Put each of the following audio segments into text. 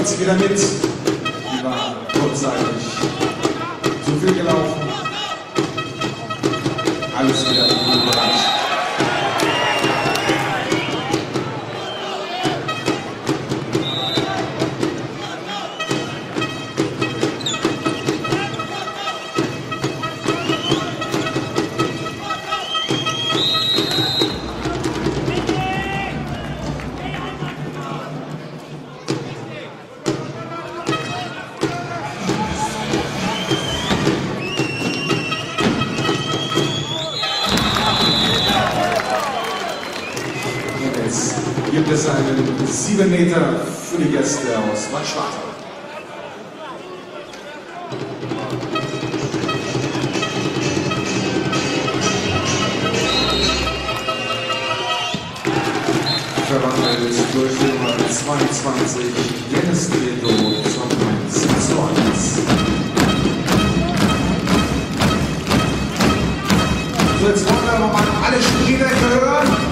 jetzt wieder mit. Die war kurzzeitig zu viel gelaufen. Alles wieder im guten Bereich. Gibt es einen 7 Meter für die Gäste aus Schwartau. Verwandelt durch die Nummer 22, Dennis Treto zum 1:1. So, jetzt wollen wir aber mal alle Spieler hören.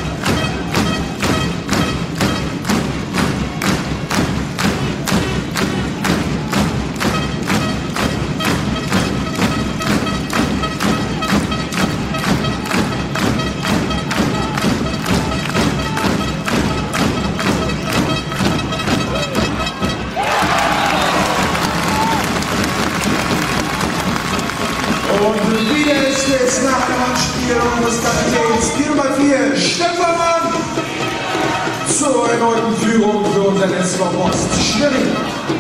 Und wieder ist es nach dem Anspiel unseres Kapitäns, die Nummer 4, Stefan, zur erneuten Führung für unseren SV Schwerin.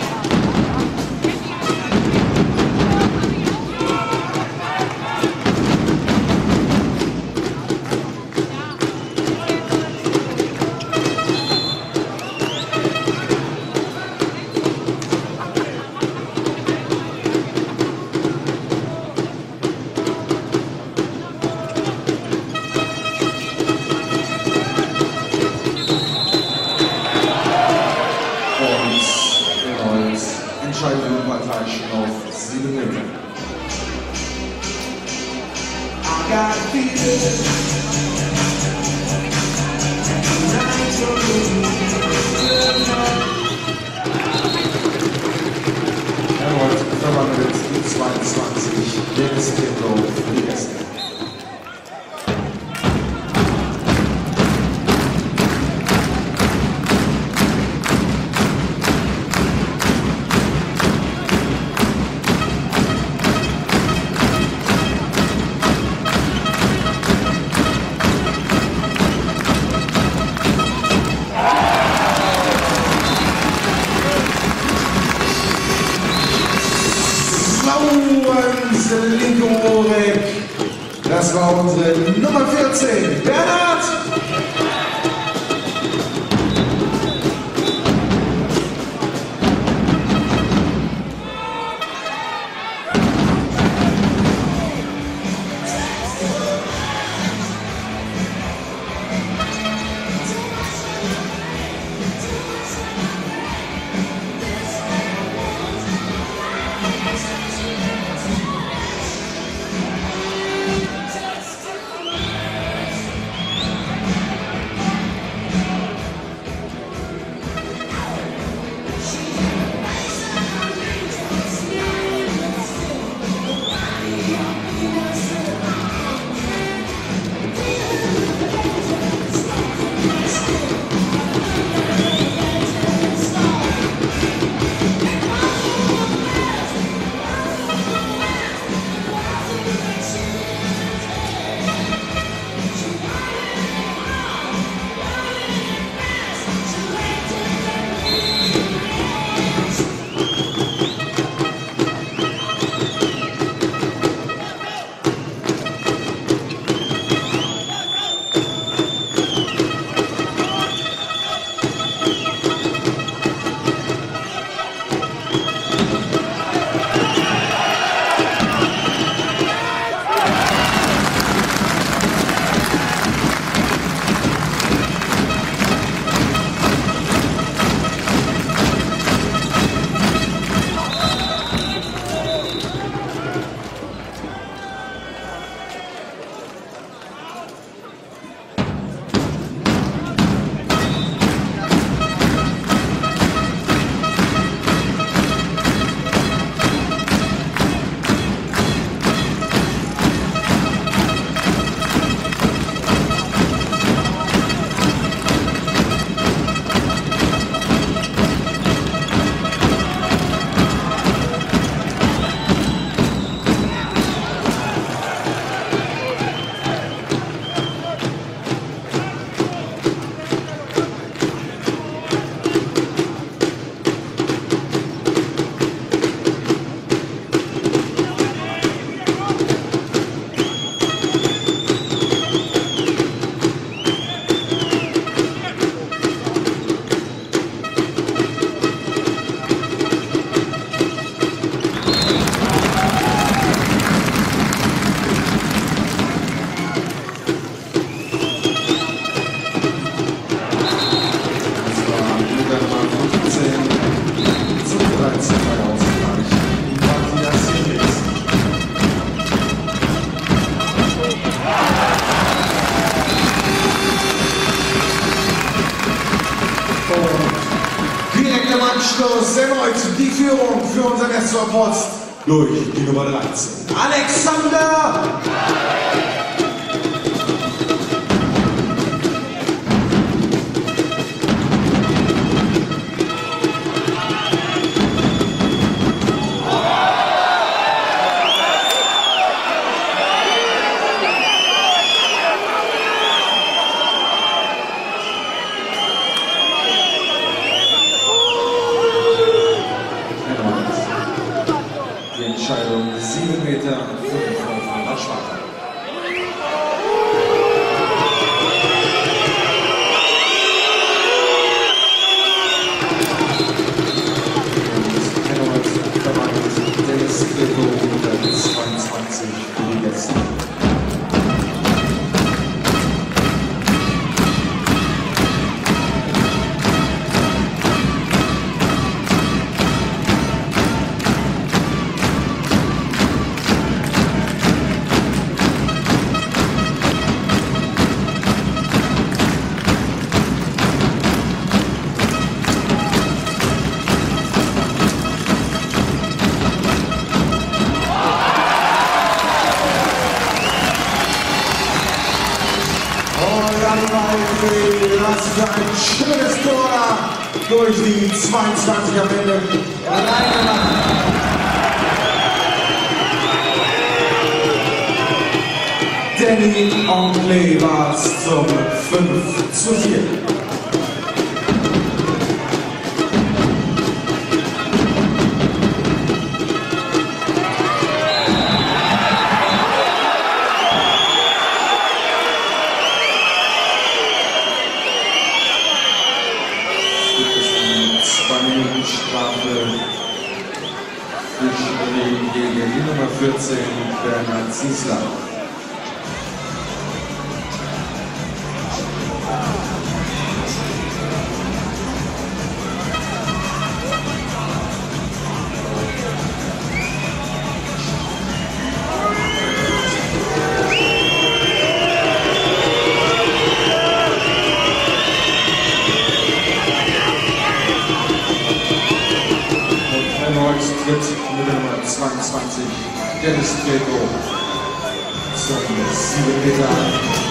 Entscheidende Partei auf 7 Meter. Erneut verwandelt die 22, Dennis Treto für die Gäste. Linke Ohrweg. Das war unsere Nummer 14, Bernhard. Anschluss erneut die Führung für unseren SV Post durch die Nummer 13. Alexander! Die Entscheidung 7,5 Meter nach Schwartau. Und 22 für die Gäste. Was für ein schönes Tor durch die 22 am Ende reingemacht. Danny Onkley war es zum 5:4. Strafe für Schwerin gegen die Nummer 14, Bernhard Ziesler. Tritt mit der Nummer 22, Dennis Greco, zum 7 Meter an.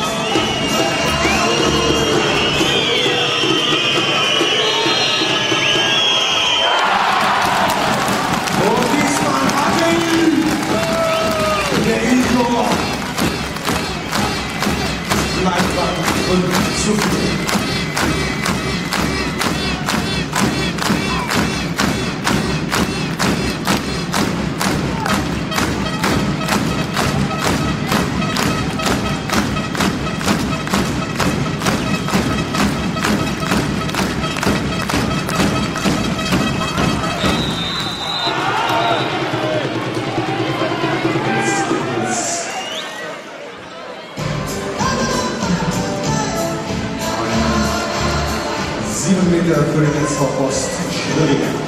Und diesmal hat ihn der Igor. Bleibt und zu viel. Meter für den SV Post Schwerin.